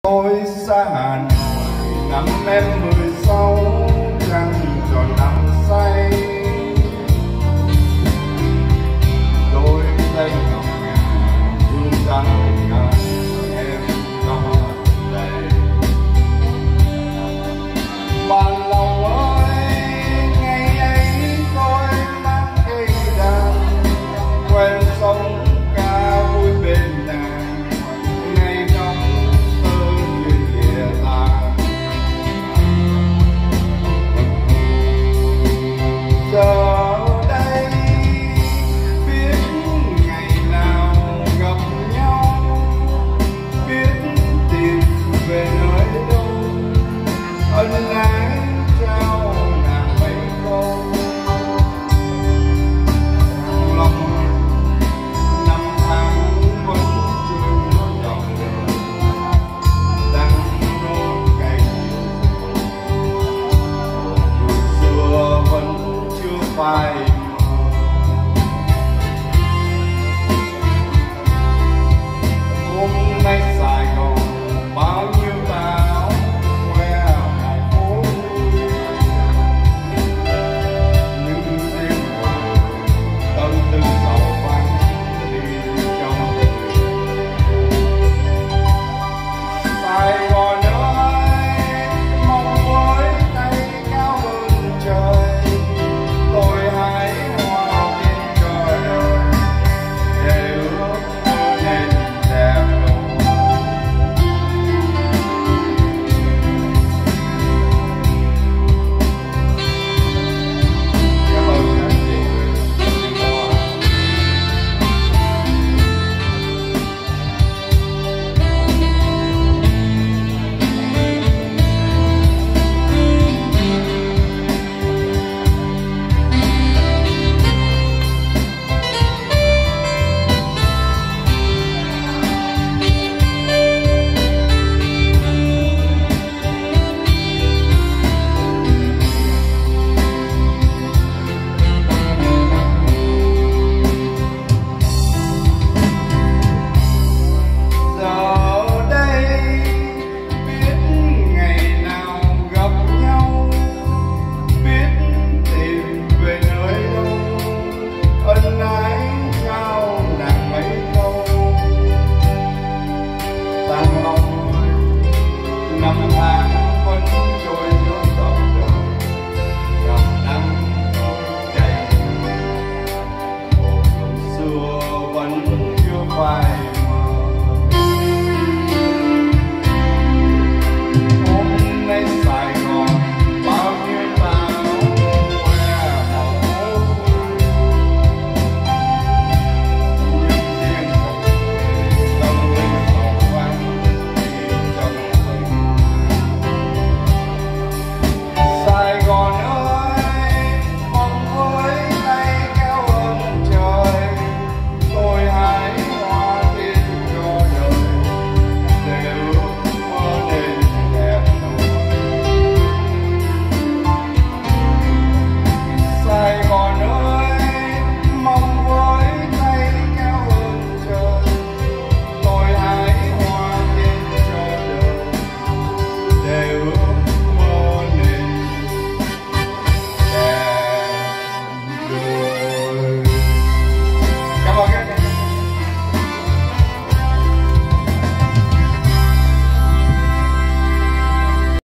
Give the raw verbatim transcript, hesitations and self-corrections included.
Tôi xa Hà Nội năm em mười sáu, trăng tròn năm say. Đôi tay ngọc ngà hương trắng ngàn em có đây. Bạn lòng ơi, ngày ấy tôi mang cây đàn quen sống ca vui bên nàng. Ngày ngắm thơ duyên địa tàng, giờ đây biết ngày nào gặp nhau, biết tìm về nơi đâu ân ái.